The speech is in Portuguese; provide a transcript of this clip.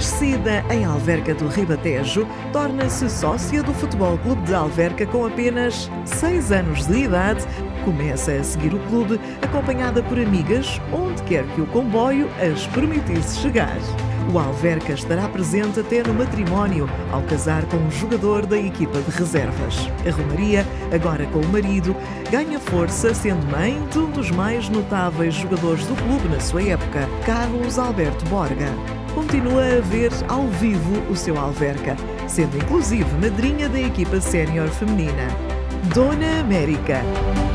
Nascida em Alverca do Ribatejo, torna-se sócia do Futebol Clube de Alverca com apenas 6 anos de idade. Começa a seguir o clube, acompanhada por amigas, onde quer que o comboio as permitisse chegar. O Alverca estará presente até no matrimónio, ao casar com um jogador da equipa de reservas. A Romaria, agora com o marido, ganha força sendo mãe de um dos mais notáveis jogadores do clube na sua época, Carlos Alberto Borga. Continua a ver ao vivo o seu Alverca, sendo inclusive madrinha da equipa sénior feminina. Dona América.